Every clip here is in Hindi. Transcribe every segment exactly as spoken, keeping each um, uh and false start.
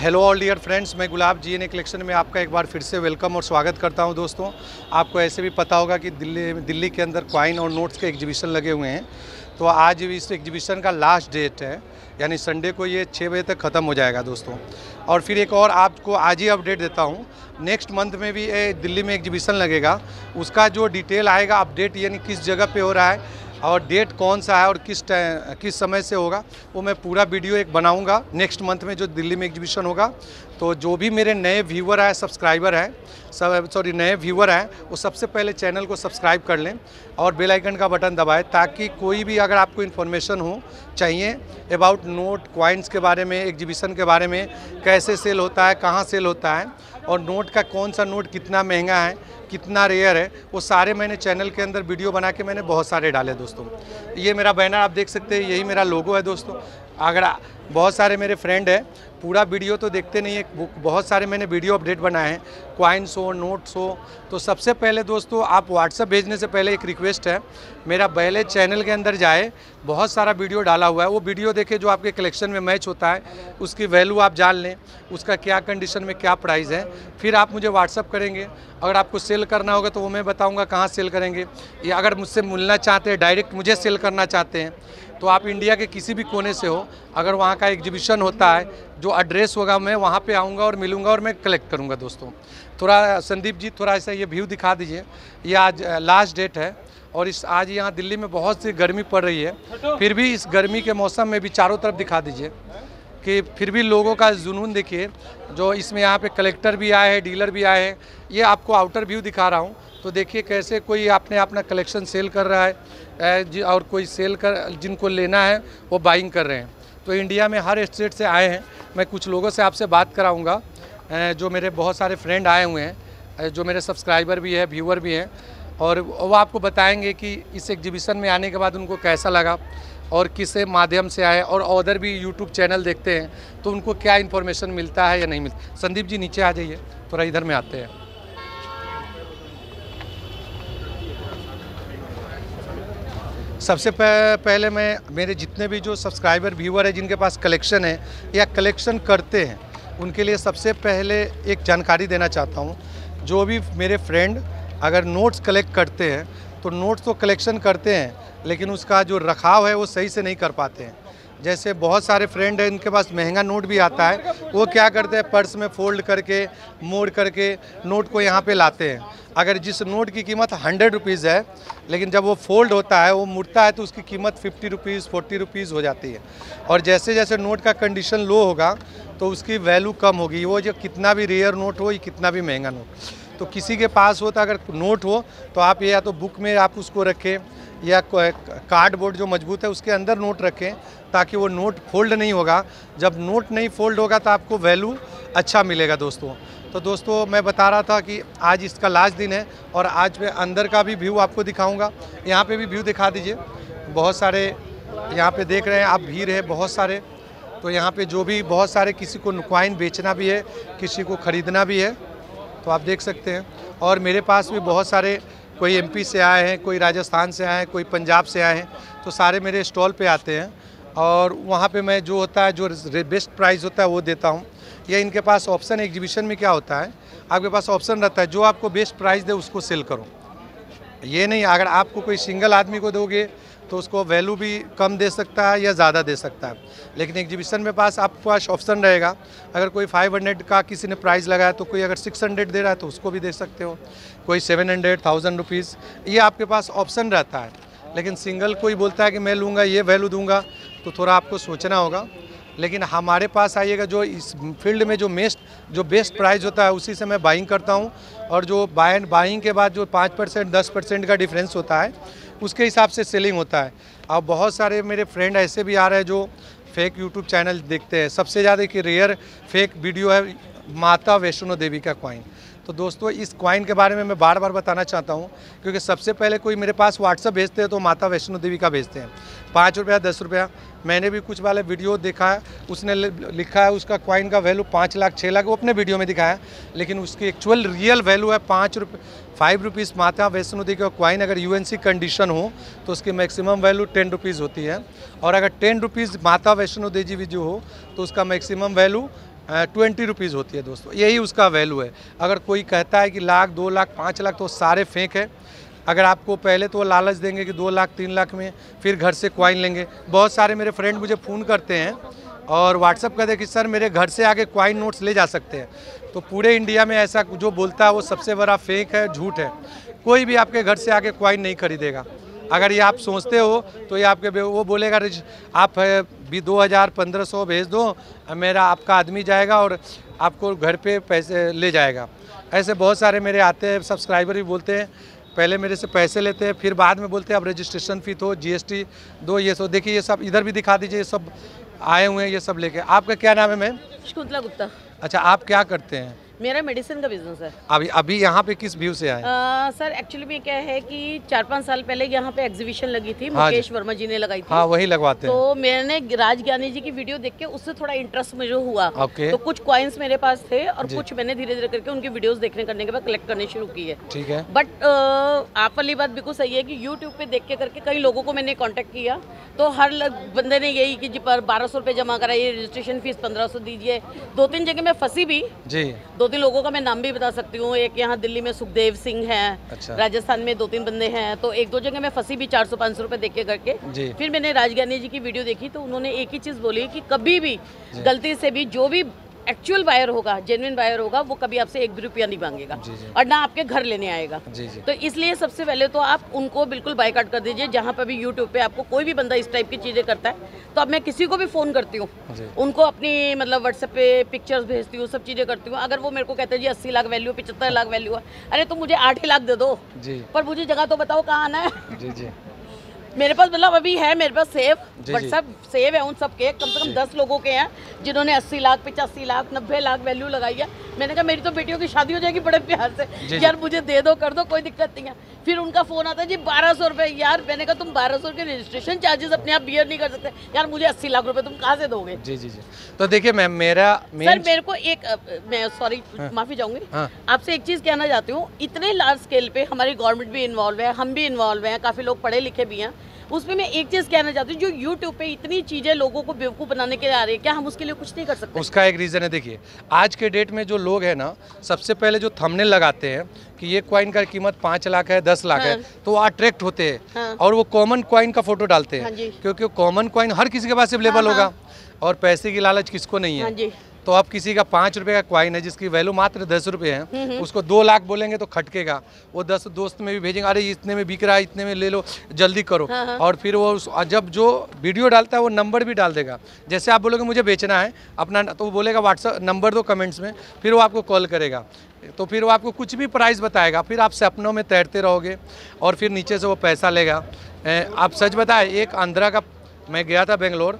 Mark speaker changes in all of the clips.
Speaker 1: हेलो ऑल डियर फ्रेंड्स, मैं गुलाब जी ने कलेक्शन में आपका एक बार फिर से वेलकम और स्वागत करता हूं। दोस्तों, आपको ऐसे भी पता होगा कि दिल्ली दिल्ली के अंदर कॉइन और नोट्स के एग्जीबिशन लगे हुए हैं। तो आज इस एग्जीबिशन का लास्ट डेट है, यानी संडे को ये छः बजे तक ख़त्म हो जाएगा दोस्तों। और फिर एक और आपको आज ही अपडेट देता हूँ, नेक्स्ट मंथ में भी दिल्ली में एग्जीबिशन लगेगा। उसका जो डिटेल आएगा अपडेट, यानी किस जगह पे हो रहा है और डेट कौन सा है और किस किस समय से होगा, वो मैं पूरा वीडियो एक बनाऊंगा नेक्स्ट मंथ में जो दिल्ली में एग्जीबिशन होगा। तो जो भी मेरे नए व्यूअर हैं, सब्सक्राइबर हैं, सब सॉरी नए व्यूअर हैं, वो सबसे पहले चैनल को सब्सक्राइब कर लें और बेल आइकन का बटन दबाएं, ताकि कोई भी अगर आपको इन्फॉर्मेशन हो चाहिए अबाउट नोट कॉइन्स के बारे में, एग्जीबिशन के बारे में, कैसे सेल होता है, कहाँ सेल होता है और नोट का कौन सा नोट कितना महंगा है, कितना रेयर है, वो सारे मैंने चैनल के अंदर वीडियो बना के मैंने बहुत सारे डाले दोस्तों। ये मेरा बैनर आप देख सकते हैं, यही मेरा लोगो है दोस्तों। अगर बहुत सारे मेरे फ्रेंड हैं, पूरा वीडियो तो देखते नहीं है, बहुत सारे मैंने वीडियो अपडेट बनाए हैं, कॉइन्स हो, नोट्स हो। तो सबसे पहले दोस्तों, आप व्हाट्सएप भेजने से पहले एक रिक्वेस्ट है, मेरा पहले चैनल के अंदर जाए, बहुत सारा वीडियो डाला हुआ है, वो वीडियो देखे जो आपके कलेक्शन में मैच होता है, उसकी वैल्यू आप जान लें, उसका क्या कंडीशन में क्या प्राइस है, फिर आप मुझे व्हाट्सअप करेंगे। अगर आपको सेल करना होगा तो वो मैं बताऊंगा कहाँ सेल करेंगे, या अगर मुझसे मिलना चाहते हैं, डायरेक्ट मुझे सेल करना चाहते हैं, तो आप इंडिया के किसी भी कोने से हो, अगर वहाँ का एग्जीबिशन होता है, जो एड्रेस होगा, मैं वहाँ पे आऊँगा और मिलूँगा और मैं कलेक्ट करूँगा दोस्तों। थोड़ा संदीप जी, थोड़ा सा ये व्यू दिखा दीजिए। ये आज लास्ट डेट है और इस आज यहाँ दिल्ली में बहुत सी गर्मी पड़ रही है, फिर भी इस गर्मी के मौसम में भी चारों तरफ दिखा दीजिए कि फिर भी लोगों का जुनून देखिए। जो इसमें यहाँ पे कलेक्टर भी आए हैं, डीलर भी आए हैं। ये आपको आउटर व्यू दिखा रहा हूँ, तो देखिए कैसे कोई आपने अपना कलेक्शन सेल कर रहा है और कोई सेल कर, जिनको लेना है वो बाइंग कर रहे हैं। तो इंडिया में हर स्टेट से आए हैं। मैं कुछ लोगों से आपसे बात कराऊंगा, जो मेरे बहुत सारे फ्रेंड आए हुए हैं, जो मेरे सब्सक्राइबर भी है, व्यूअर भी हैं, और वो आपको बताएंगे कि इस एग्जीबिशन में आने के बाद उनको कैसा लगा और किस माध्यम से आए, और अदर भी यूट्यूब चैनल देखते हैं तो उनको क्या इन्फॉर्मेशन मिलता है या नहीं मिलता। संदीप जी नीचे आ जाइए, थोड़ा इधर में आते हैं। सबसे पहले मैं मेरे जितने भी जो सब्सक्राइबर व्यूअर है, जिनके पास कलेक्शन है या कलेक्शन करते हैं, उनके लिए सबसे पहले एक जानकारी देना चाहता हूँ। जो भी मेरे फ्रेंड अगर नोट्स कलेक्ट करते हैं, तो नोट्स तो कलेक्शन करते हैं, लेकिन उसका जो रखाव है वो सही से नहीं कर पाते हैं। जैसे बहुत सारे फ्रेंड हैं, इनके पास महंगा नोट भी आता है, वो क्या करते हैं, पर्स में फोल्ड करके, मोड़ करके नोट को यहाँ पे लाते हैं। अगर जिस नोट की कीमत हंड्रेड रुपीज़ है, लेकिन जब वो फोल्ड होता है, वो मुड़ता है, तो उसकी कीमत फिफ्टी रुपीज़ फोर्टी रुपीज़ हो जाती है। और जैसे जैसे नोट का कंडीशन लो होगा तो उसकी वैल्यू कम होगी, वो जो कितना भी रेयर नोट हो या कितना भी महंगा नोट। तो किसी के पास हो तो अगर नोट हो तो आप या तो बुक में आप उसको रखें, या कार्डबोर्ड जो मजबूत है उसके अंदर नोट रखें, ताकि वो नोट फोल्ड नहीं होगा। जब नोट नहीं फोल्ड होगा तो आपको वैल्यू अच्छा मिलेगा दोस्तों। तो दोस्तों, मैं बता रहा था कि आज इसका लास्ट दिन है और आज मैं अंदर का भी व्यू आपको दिखाऊंगा। यहाँ पे भी व्यू दिखा दीजिए। बहुत सारे यहाँ पे देख रहे हैं आप, भीड़ है बहुत सारे। तो यहाँ पे जो भी बहुत सारे, किसी को कॉइन बेचना भी है, किसी को ख़रीदना भी है, तो आप देख सकते हैं। और मेरे पास भी बहुत सारे, कोई एमपी से आए हैं, कोई राजस्थान से आए हैं, कोई पंजाब से आए हैं, तो सारे मेरे स्टॉल पे आते हैं और वहाँ पे मैं जो होता है, जो बेस्ट प्राइस होता है वो देता हूँ। या इनके पास ऑप्शन, एग्जीबिशन में क्या होता है, आपके पास ऑप्शन रहता है, जो आपको बेस्ट प्राइस दे उसको सेल करो। ये नहीं अगर आपको कोई सिंगल आदमी को दोगे तो उसको वैल्यू भी कम दे सकता है या ज़्यादा दे सकता है, लेकिन एग्जीबिशन में पास आपके पास ऑप्शन रहेगा। अगर कोई फाइव हंड्रेड का किसी ने प्राइस लगाया तो कोई अगर सिक्स हंड्रेड दे रहा है तो उसको भी दे सकते हो, कोई सेवन हंड्रेड थाउजेंड रुपीज़, ये आपके पास ऑप्शन रहता है। लेकिन सिंगल कोई बोलता है कि मैं लूँगा ये वैल्यू दूंगा, तो थोड़ा आपको सोचना होगा। लेकिन हमारे पास आइएगा, जो इस फील्ड में जो बेस्ट जो बेस्ट प्राइस होता है उसी से मैं बाइंग करता हूँ। और जो बाय बाइंग के बाद जो पाँच परसेंट दस परसेंट का डिफरेंस होता है, उसके हिसाब से सेलिंग होता है। और बहुत सारे मेरे फ्रेंड ऐसे भी आ रहे हैं जो फेक यूट्यूब चैनल देखते हैं। सबसे ज़्यादा कि रेयर फेक वीडियो है माता वैष्णो देवी का कॉइन। तो दोस्तों, इस कॉइन के बारे में मैं बार बार बताना चाहता हूँ, क्योंकि सबसे पहले कोई मेरे पास व्हाट्सअप भेजते हैं तो माता वैष्णो देवी का भेजते हैं, पाँच रुपया दस रुपया। मैंने भी कुछ वाले वीडियो देखा है, उसने लिखा है उसका कॉइन का वैल्यू पाँच लाख छः लाख, वो अपने वीडियो में दिखाया, लेकिन उसकी एक्चुअल रियल वैल्यू है पाँच रुपये फाइव रुपीज़। माता वैष्णो देवी का कॉइन अगर यूएनसी कंडीशन हो तो उसकी मैक्सिमम वैल्यू टेन रुपीज़ होती है, और अगर टेन रुपीज़ माता वैष्णो देवी जो हो तो उसका मैक्सिमम वैल्यू ट्वेंटी रुपीज़ होती है दोस्तों, यही उसका वैल्यू है। अगर कोई कहता है कि लाख दो लाख पाँच लाख तो सारे फेक है। अगर आपको पहले तो वो लालच देंगे कि दो लाख तीन लाख में, फिर घर से कॉइन लेंगे। बहुत सारे मेरे फ्रेंड मुझे फ़ोन करते हैं और व्हाट्सअप करते हैं कि सर मेरे घर से आके कॉइन नोट्स ले जा सकते हैं। तो पूरे इंडिया में ऐसा जो बोलता है वो सबसे बड़ा फेक है, झूठ है। कोई भी आपके घर से आके कॉइन नहीं खरीदेगा। अगर ये आप सोचते हो तो ये आपके वो बोलेगा आप भी दो हज़ार पंद्रह सौ भेज दो, मेरा आपका आदमी जाएगा और आपको घर पे पैसे ले जाएगा। ऐसे बहुत सारे मेरे आते हैं सब्सक्राइबर भी बोलते हैं, पहले मेरे से पैसे लेते हैं, फिर बाद में बोलते हैं अब रजिस्ट्रेशन फ़ी दो, जीएसटी दो, ये सब। देखिए ये सब इधर भी दिखा दीजिए, ये सब आए हुए हैं ये सब लेके। आपका क्या नाम है मैम?
Speaker 2: शकुंतला गुप्ता।
Speaker 1: अच्छा, आप क्या करते हैं?
Speaker 2: मेरा मेडिसिन का बिजनेस है।
Speaker 1: अभी अभी यहाँ पे किस व्यू से आए?
Speaker 2: आ, सर एक्चुअली में क्या है कि चार पाँच साल पहले यहाँ पे एग्जीबिशन लगी थी,
Speaker 1: हाँ
Speaker 2: मुकेश वर्मा जी ने लगाई थी।
Speaker 1: हाँ, वही लगवाते हैं।
Speaker 2: तो मैंने राज ज्ञानी जी की वीडियो देख के उससे थोड़ा इंटरेस्ट मुझे हुआ।
Speaker 1: ओके।
Speaker 2: तो कुछ कॉइन्स मेरे पास थे और कुछ मैंने धीरे धीरे करके उनकी वीडियोस देखने करने के बाद कलेक्ट करने शुरू की है।
Speaker 1: ठीक है।
Speaker 2: बट आप वाली बात बिल्कुल सही है कि यूट्यूब पे देख के करके कई लोगों को मैंने कॉन्टेक्ट किया, तो हर बंदे ने यही कि जी पर बारह सौ रुपये जमा कराइए, रजिस्ट्रेशन फीस पंद्रह सौ दीजिए। दो तीन जगह मैं फंसी भी जी। दो तीन लोगों का मैं नाम भी बता सकती हूँ। एक यहाँ दिल्ली में सुखदेव सिंह है, अच्छा। राजस्थान में दो तीन बंदे हैं। तो एक दो जगह मैं फंसी भी चार सौ पाँच सौ रुपए देख के करके। फिर मैंने राज ज्ञानी जी की वीडियो देखी तो उन्होंने एक ही चीज बोली कि कभी भी गलती से भी जो भी एक्चुअल बायर होगा, जेन्युइन बायर होगा, वो कभी आपसे एक भी रुपया नहीं मांगेगा और ना आपके घर लेने आएगा। जी जी। तो इसलिए सबसे पहले तो आप उनको बिल्कुल बायकॉट कर दीजिए। जहाँ पर भी यूट्यूब पे आपको कोई भी बंदा इस टाइप की चीज़ें करता है तो अब मैं किसी को भी फ़ोन करती हूँ, उनको अपनी मतलब व्हाट्सएप पे पिक्चर्स भेजती हूँ, सब चीज़ें करती हूँ। अगर वो मेरे को कहते हैं जी अस्सी लाख वैल्यू, पचहत्तर लाख वैल्यू है, अरे तो मुझे आठ ही लाख दे दो जी, पर मुझे जगह तो बताओ कहाँ आना है। जी जी। मेरे पास मतलब अभी है मेरे पास सेव, व्हाट्सएप सेव है उन सब के, कम से कम दस लोगों के हैं जिन्होंने अस्सी लाख पचासी लाख नब्बे लाख वैल्यू लगाई है। मैंने कहा मेरी तो बेटियों की शादी हो जाएगी बड़े प्यार से, यार मुझे दे दो, कर दो, कोई दिक्कत नहीं है। फिर उनका फोन आता है जी बारह सौ रुपये। यार मैंने कहा तुम बारह सौ के रजिस्ट्रेशन चार्जेस अपने आप बियर नहीं कर सकते, यार मुझे अस्सी लाख रुपए तुम कहाँ से दोगे? जी जी जी। तो देखिए मैम मेरा सर मेरे को एक मैं सॉरी माफी चाहूंगी, आपसे एक चीज कहना चाहती हूँ। इतने लार्ज स्केल पे हमारी गवर्नमेंट भी इन्वॉल्व है, हम भी इन्वॉल्व हैं, काफी लोग पढ़े लिखे भी हैं। उसमें मैं एक चीज कहना चाहती हूँ, जो यूट्यूब पे इतनी चीजें लोगों को बेवकूफ बनाने के लिए आ रही है, क्या हम उसके लिए कुछ नहीं कर सकते? उसका एक रीजन है, देखिए आज के डेट में जो लोग हैं ना, सबसे पहले जो थंबनेल लगाते हैं कि ये कॉइन का कीमत पाँच लाख है, दस लाख हाँ। है, तो वो अट्रैक्ट होते हैं हाँ। और वो कॉमन कॉइन का फोटो डालते हैं हाँ क्योंकि कॉमन कॉइन हर किसी के पास अवेलेबल हाँ होगा और पैसे की लालच किसको नहीं है हाँ। तो अब किसी का पाँच रुपए का क्वाइन है जिसकी वैल्यू मात्र दस रुपए है, उसको दो लाख बोलेंगे तो खटकेगा। वो दस दोस्त में भी भेजेंगे, अरे इतने में बिक रहा है, इतने में ले लो, जल्दी करो हाँ हाँ। और फिर वो जब जो वीडियो डालता है वो नंबर भी डाल देगा। जैसे आप बोलोगे मुझे बेचना है अपना, तो वो बोलेगा व्हाट्सअप नंबर दो कमेंट्स में, फिर वो आपको कॉल करेगा, तो फिर वो आपको कुछ भी प्राइस बताएगा, फिर आप सपनों में तैरते रहोगे और फिर नीचे से वो पैसा लेगा। आप सच बताए, एक आंध्रा का मैं गया था बेंगलोर,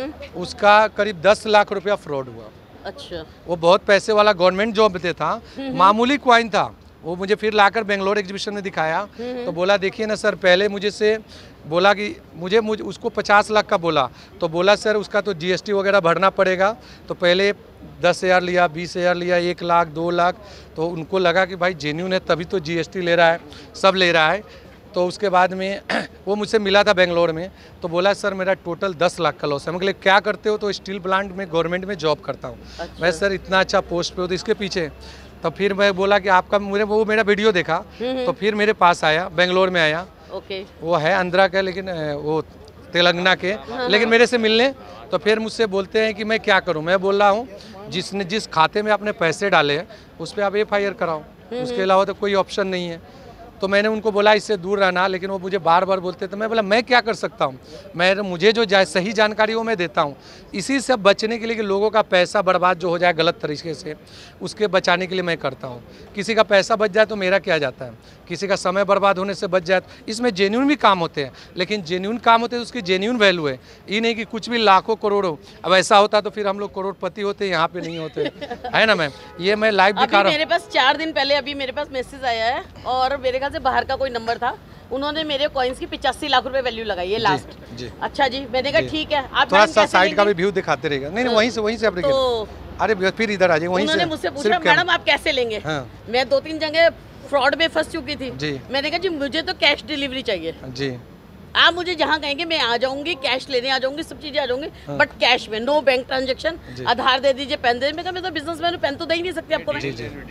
Speaker 2: उसका करीब दस लाख रुपया फ्रॉड हुआ। अच्छा। वो बहुत पैसे वाला गवर्नमेंट जॉब पे था, मामूली क्वाइन था। वो मुझे फिर लाकर बेंगलोर एग्जीबिशन में दिखाया तो बोला देखिए ना सर, पहले मुझे से बोला कि मुझे मुझे उसको पचास लाख का बोला, तो बोला सर उसका तो जीएसटी वगैरह भरना पड़ेगा। तो पहले दस हज़ार लिया, बीस हज़ार लिया, एक लाख दो लाख, तो उनको लगा कि भाई जेन्यून है तभी तो जीएसटी ले रहा है, सब ले रहा है। तो उसके बाद में वो मुझसे मिला था बेंगलोर में, तो बोला सर मेरा टोटल दस लाख का लॉस है। मैं क्या करते हो? तो स्टील प्लांट में गवर्नमेंट में जॉब करता हूँ। अच्छा। मैं सर इतना अच्छा पोस्ट पे हो तो इसके पीछे, तो फिर मैं बोला कि आपका मुझे वो मेरा वीडियो देखा तो फिर मेरे पास आया, बेंगलोर में आया। ओके। वो है आंध्रा का लेकिन वो तेलंगाना के, लेकिन मेरे से मिलने, तो फिर मुझसे बोलते हैं कि मैं क्या करूँ। मैं बोल रहा हूँ जिसने जिस खाते में आपने पैसे डाले हैं उस पर आप एफ आई आर कराओ, उसके अलावा तो कोई ऑप्शन नहीं है। तो मैंने उनको बोला इससे दूर रहना, लेकिन वो मुझे बार बार बोलते, तो मैं बोला मैं क्या कर सकता हूँ, मैं मुझे जो जाए सही जानकारी वो मैं देता हूँ। इसी से बचने के लिए कि लोगों का पैसा बर्बाद जो हो जाए गलत तरीके से, उसके बचाने के लिए मैं करता हूँ। किसी का पैसा बच जाए तो मेरा क्या जाता है, किसी का समय बर्बाद होने से बच जाए। इसमें जेन्यून भी काम होते हैं, लेकिन जेन्यून काम होते हैं तो उसकी जेन्यून वैल्यू है, ये नहीं कि कुछ भी लाखों करोड़ों। अब ऐसा होता तो फिर हम लोग करोड़पति होते, यहाँ पे नहीं होते, है ना मैम। ये मैं लाइव दिखा रहा हूँ। मेरे पास चार दिन पहले अभी मेरे पास मैसेज आया है और मेरे ख्याल से बाहर का कोई नंबर था, उन्होंने मेरे कॉइन्स की पिचासी लाख रुपए वैल्यू लगाई है लास्ट जी, जी। अच्छा जी, मैंने कहा ठीक है, आप थोड़ा सा साइड का भी व्यू दिखाते रहेगा। नहीं नहीं वहीं से वहीं से आप तो, अरे फिर इधर आ जाइए वहीं से। उन्होंने मुझसे पूछा मैडम आप कैसे लेंगे हाँ। मैं दो तीन जगह फ्रॉड में फंस चुकी थी जी। मैंने कहा जी मुझे तो कैश डिलीवरी चाहिए जी। आप मुझे जहाँ कहेंगे मैं आ जाऊंगी, कैश लेने आ जाऊंगी, सब चीजें आ जाऊंगी, बट कैश में, नो बैंक ट्रांजेक्शन। आधार दे दीजिए, पेन दे दीजिए। मैं कहा मैं तो बिजनेसमैन हूँ, पेन तो दे ही नहीं सकती आपको, मैं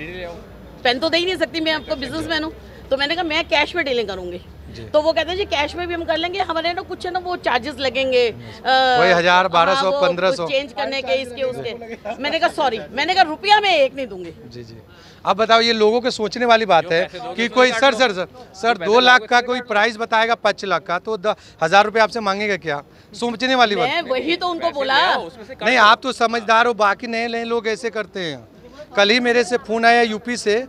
Speaker 2: पेन तो दे ही नहीं सकती, मैं आपको बिजनेसमैन हूँ। तो मैंने कहा मैं कैश में डीलिंग करूंगी। तो वो कहते हैं जी कैश में भी हम कर लेंगे, हमारे ना कुछ है ना वो चार्जेस लगेंगे,
Speaker 1: वही हजार बारह सौ पंद्रह सौ
Speaker 2: चेंज करने के, इसके उसके। मैंने कहा सॉरी, मैंने कहा रुपया मैं एक नहीं दूंगी।
Speaker 1: जी जी। अब बताओ, ये लोगों के सोचने वाली बात है कि कोई सर सर सर सर दो लाख का कोई प्राइस बताएगा पाँच लाख का, तो हजार रुपये आपसे मांगेगा क्या? सोचने वाली बात।
Speaker 2: मैं वही तो उनको बोला।
Speaker 1: नहीं, आप तो समझदार हो, बाकी नए नए लोग ऐसे करते हैं। कल ही मेरे से फोन आया यूपी से,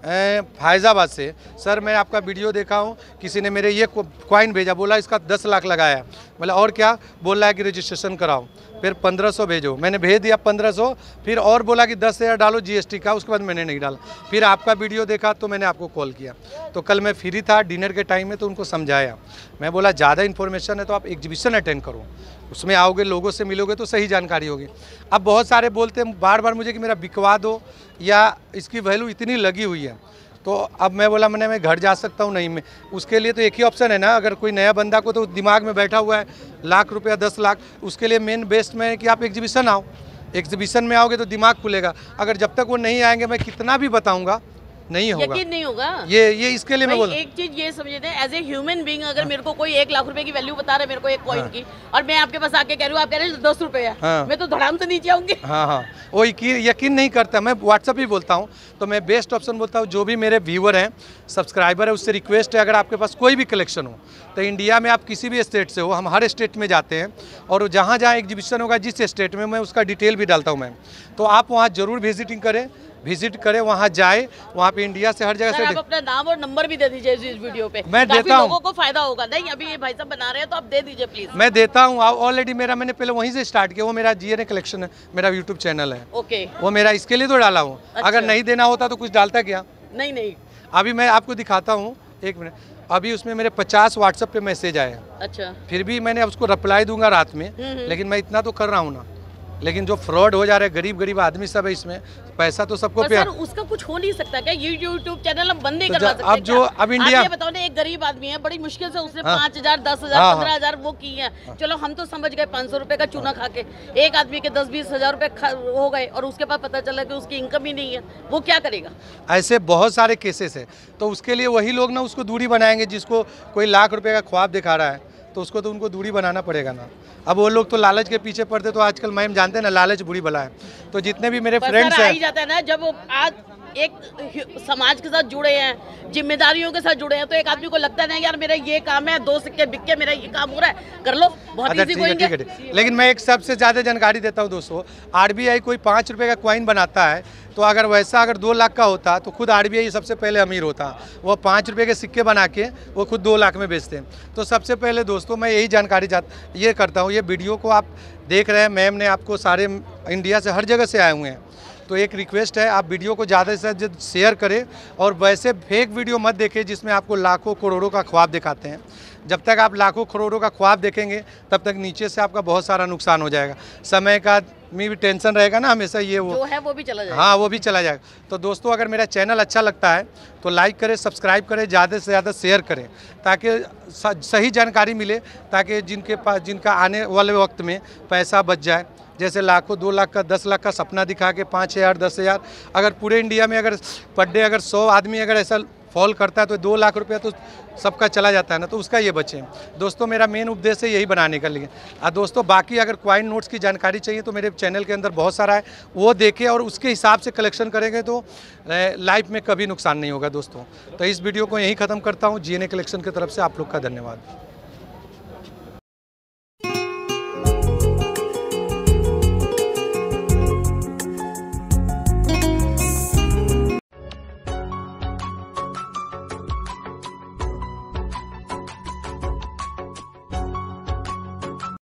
Speaker 1: फैज़ाबाद से, सर मैं आपका वीडियो देखा हूँ, किसी ने मेरे ये कॉइन भेजा, बोला इसका दस लाख लगाया, बोला और क्या, बोल रहा है कि रजिस्ट्रेशन कराओ, फिर पंद्रह सौ भेजो, मैंने भेज दिया पंद्रह सौ, फिर और बोला कि दस हज़ार डालो जीएसटी का, उसके बाद मैंने नहीं डाला, फिर आपका वीडियो देखा तो मैंने आपको कॉल किया। तो कल मैं फ्री था डिनर के टाइम में, तो उनको समझाया, मैं बोला ज़्यादा इन्फॉर्मेशन है तो आप एग्जीबिशन अटेंड करो, उसमें आओगे, लोगों से मिलोगे तो सही जानकारी होगी। अब बहुत सारे बोलते हैं बार बार मुझे कि मेरा बिकवा दो, या इसकी वैल्यू इतनी लगी हुई है। तो अब मैं बोला, मैंने मैं घर जा सकता हूँ नहीं, मैं उसके लिए तो एक ही ऑप्शन है ना, अगर कोई नया बंदा को तो दिमाग में बैठा हुआ है लाख रुपया दस लाख, उसके लिए मेन बेस्ट में है कि आप एग्जीबिशन आओ, एग्जीबिशन में आओगे तो दिमाग खुलेगा। अगर जब तक वो नहीं आएंगे, मैं कितना भी बताऊँगा नहीं होगा,
Speaker 2: यकीन नहीं होगा।
Speaker 1: ये ये इसके लिए मैं बोल,
Speaker 2: एक चीज ये समझते हैं, एज ए ह्यूमन बीइंग, अगर मेरे को कोई एक लाख रुपए की वैल्यू बता रहा है मेरे को एक कॉइन की, और मैं आपके पास आके कह रही हूँ, आप कह रहे हैं दस रुपए है,
Speaker 1: हाँ।
Speaker 2: मैं तो धड़ाम से नीचे आऊंगी।
Speaker 1: हाँ हाँ, वो यकीन नहीं करता। मैं व्हाट्सअप ही बोलता हूँ, तो मैं बेस्ट ऑप्शन बोलता हूँ, जो भी मेरे व्यूअर हैं, सब्सक्राइबर है, उससे रिक्वेस्ट है, अगर आपके पास कोई भी कलेक्शन हो, तो इंडिया में आप किसी भी स्टेट से हो, हम हर स्टेट में जाते हैं, और जहाँ जहाँ एग्जीबिशन होगा जिस स्टेट में, मैं उसका डिटेल भी डालता हूँ मैं, तो आप वहाँ जरूर विजिटिंग करें, विजिट करें, वहाँ जाए, वहाँ पे इंडिया से हर जगह से।
Speaker 2: आप अपना नाम और नंबर भी दे दीजिए इस वीडियो पे,
Speaker 1: मैं देता हूँ,
Speaker 2: लोगों को फायदा होगा। नहीं अभी ये भाई साहब बना रहे हैं तो आप दे दीजिए प्लीज।
Speaker 1: मैं देता हूँ, ऑलरेडी मेरा, मैंने पहले वहीं से स्टार्ट किया, वो मेरा जीएनए कलेक्शन है, मेरा यूट्यूब चैनल है,
Speaker 2: ओके,
Speaker 1: वो मेरा इसके लिए तो डाला हूँ।
Speaker 2: अच्छा।
Speaker 1: अगर नहीं देना होता तो कुछ डालता क्या?
Speaker 2: नहीं नहीं,
Speaker 1: अभी मैं आपको दिखाता हूँ, एक मिनट, अभी उसमें मेरे पचास व्हाट्सएप पे मैसेज आए हैं।
Speaker 2: अच्छा,
Speaker 1: फिर भी मैंने उसको रिप्लाई दूंगा रात में, लेकिन मैं इतना तो कर रहा हूँ ना। लेकिन जो फ्रॉड हो जा रहा है, गरीब गरीब आदमी सब है इसमें, पैसा तो सबको पे।
Speaker 2: सर उसका कुछ हो नहीं सकता क्या? ये यूट्यूब चैनल हम बंद नहीं
Speaker 1: तो
Speaker 2: करवा सकते?
Speaker 1: अब जो अब इंडिया,
Speaker 2: आप ये बताओ ना, एक गरीब आदमी है, बड़ी मुश्किल से उसने
Speaker 1: हाँ,
Speaker 2: पाँच हजार दस हजार
Speaker 1: हाँ,
Speaker 2: पंद्रह हजार वो की है, चलो हम तो समझ गए पाँच सौ रुपए का चूना खा के एक आदमी के दस बीस हजार रुपए हो गए, और उसके बाद पता चला कि उसकी इनकम ही नहीं है, वो क्या करेगा?
Speaker 1: ऐसे बहुत सारे केसेस है। तो उसके लिए वही लोग ना उसको दूरी बनाएंगे, जिसको कोई लाख रुपए का ख्वाब दिखा रहा है, तो उसको तो उनको दूरी बनाना पड़ेगा ना। अब वो लोग तो लालच के पीछे पड़ते, तो आजकल मैम जानते हैं ना, लालच बुरी बला है। तो जितने भी मेरे फ्रेंड्स हैं,
Speaker 2: जाता है ना, जब वो आज एक समाज के साथ जुड़े हैं, जिम्मेदारियों के साथ जुड़े हैं, तो एक आदमी को लगता है ना यार मेरा ये काम है, दो सिक्के बिक के मेरा ये काम हो रहा है, कर लो, बहुत
Speaker 1: अच्छा
Speaker 2: इजी
Speaker 1: ठीक है,
Speaker 2: गोइंग
Speaker 1: ठीक है। लेकिन मैं एक सबसे ज़्यादा जानकारी देता हूँ दोस्तों, आरबीआई कोई पाँच रुपये का कॉइन बनाता है, तो अगर वैसा अगर दो लाख का होता तो खुद आरबीआई सबसे पहले अमीर होता। वो पाँच रुपये के सिक्के बना के वो खुद दो लाख में बेचते हैं। तो सबसे पहले दोस्तों मैं यही जानकारी चाहता ये करता हूँ, ये वीडियो को आप देख रहे हैं, मैम ने आपको सारे इंडिया से हर जगह से आए हुए हैं, तो एक रिक्वेस्ट है, आप वीडियो को ज़्यादा से ज़्यादा शेयर करें, और वैसे फेक वीडियो मत देखें जिसमें आपको लाखों करोड़ों का ख्वाब दिखाते हैं। जब तक आप लाखों करोड़ों का ख्वाब देखेंगे, तब तक नीचे से आपका बहुत सारा नुकसान हो जाएगा, समय का में भी टेंशन रहेगा ना हमेशा, ये वो
Speaker 2: जो है वो भी चला जाएगा।
Speaker 1: हाँ, वो भी चला जाएगा। तो दोस्तों अगर मेरा चैनल अच्छा लगता है तो लाइक करें, सब्सक्राइब करें, ज़्यादा से ज़्यादा शेयर करें, ताकि सही जानकारी मिले, ताकि जिनके पास जिनका आने वाले वक्त में पैसा बच जाए। जैसे लाखों दो लाख का दस लाख का सपना दिखा के पाँच हज़ार दस हज़ार, अगर पूरे इंडिया में अगर पर डे अगर सौ आदमी अगर ऐसा फॉल करता है तो दो लाख रुपया तो सबका चला जाता है ना, तो उसका ये बचे। दोस्तों मेरा मेन उद्देश्य यही बनाने का लिए। और दोस्तों बाकी अगर कॉइन नोट्स की जानकारी चाहिए तो मेरे चैनल के अंदर बहुत सारा है, वो देखें और उसके हिसाब से कलेक्शन करेंगे तो लाइफ में कभी नुकसान नहीं होगा दोस्तों। तो इस वीडियो को यहीं ख़त्म करता हूँ। जीएनए कलेक्शन की तरफ से आप लोग का धन्यवाद।